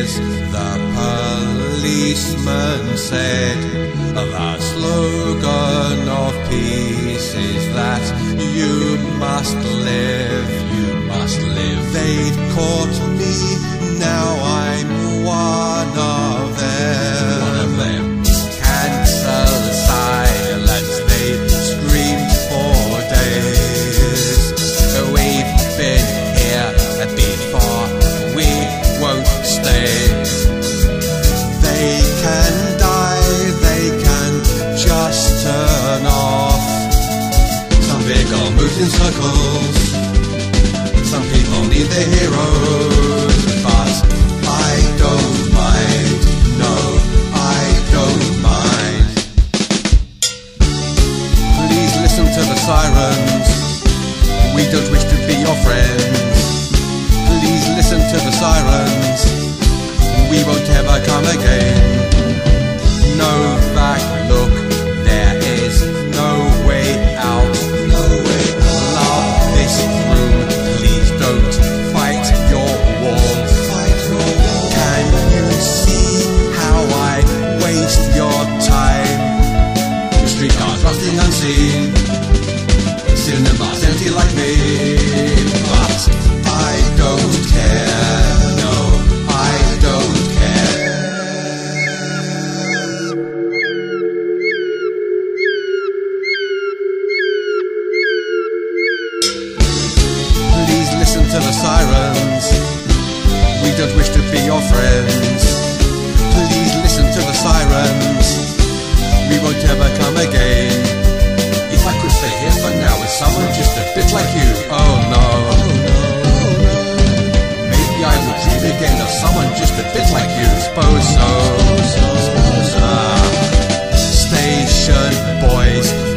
years. The policeman said, the slogan of peace is that you must live, you must live. They've caught me, now I'm one of them. One of them. Cancel silence, they screamed for days. We've been here before, we won't stay. They can die, they can just turn off. Some vehicle moves in circles, some people need their heroes, but I don't mind, no, I don't mind. Please listen to the sirens, we don't wish to be your friends. Please listen to the sirens, we won't ever come again. No back look, there is no way out. No way out. Love this room, please don't fight your walls. Fight your walls. Can you see how I waste your time? The streetcars rusting unseen, cinemas empty like me, but I don't care, no, I don't care. Please listen to the sirens, we don't wish to be your friends. Please listen to the sirens, we won't ever come again. If I could stay here for now with someone just a bit like you, oh no, maybe I would dream again of someone just a bit like you. Suppose so. Station boys,